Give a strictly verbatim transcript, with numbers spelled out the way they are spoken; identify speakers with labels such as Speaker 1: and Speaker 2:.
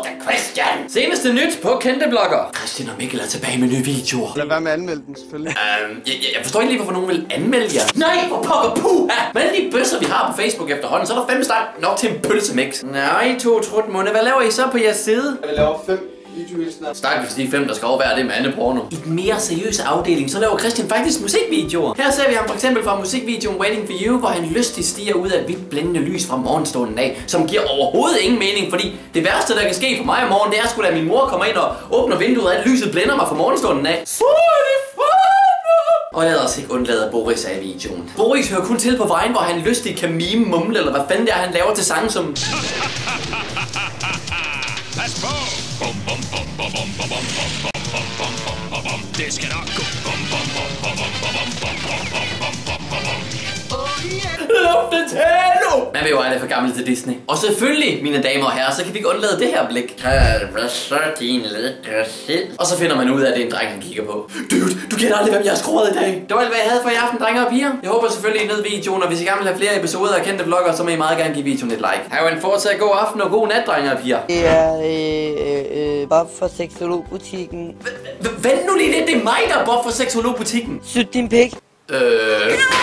Speaker 1: Christian! Seneste nyt på kendte blogger. Christian og Mikkel er tilbage med nye videoer.
Speaker 2: Lad være med at anmelde den, selvfølgelig.
Speaker 1: Øhm, jeg, jeg forstår ikke lige, hvorfor nogen vil anmelde jer. Nej, hvor pokker puha! Med alle de bøsser, vi har på Facebook efterhånden, så er der fem start nok til en pølsemix. Nej, to trutmunde. Hvad laver I så på jeres side?
Speaker 2: Jeg laver fem videoer.
Speaker 1: Stakkels de fem, der skal overvære det mandeporno. I den mere seriøse afdeling, så laver Christian faktisk musikvideoer. Her ser vi ham for eksempel fra musikvideoen Waiting for You, hvor han lystigt stiger ud af hvidt blændende lys fra morgenstunden af, som giver overhovedet ingen mening, fordi det værste, der kan ske for mig om morgenen, det er sgu da, at min mor kommer ind og åbner vinduet, og alt lyset blænder mig fra morgenstunden af. Så er det fun! Og lad os ikke undlade, at Boris er i videoen. Boris hører kun til på vejen, hvor han lystigt kan mime, mumle, eller hvad fanden det er, han laver til sange som...
Speaker 3: Pas på! Bum, bum, bum, bum, bum, bum, bum, bum, bum, bum, bum, bum, bum. Det skal nok gå. Bum, bum, bum, bum, bum, bum, bum, bum, bum, bum, bum, bum, bum.
Speaker 1: Luftens halo! Man vil jo aldrig for gammel til Disney. Og selvfølgelig, mine damer og herrer, så kan vi ikke undlade det her blik. Så din lækre sind. Og så finder man ud af, at det er en dreng, han kigger på. Dude, du kender aldrig, hvem jeg har skruet i dag. Det var alt, hvad jeg havde for i aften, drenge og piger. Jeg håber selvfølgelig, I nød videoen, og hvis I gerne vil have flere episoder af kendte vlogger, så må I meget gerne give videoen et like. Ha' en fortsat god aften og god nat, drenge og piger.
Speaker 4: Det er øh, øh, Bob for Sexologbutikken.
Speaker 1: Vent nu lige lidt, det er mig, der er Bob for Sexologbutikken.
Speaker 4: Syt din pik.
Speaker 1: Øh...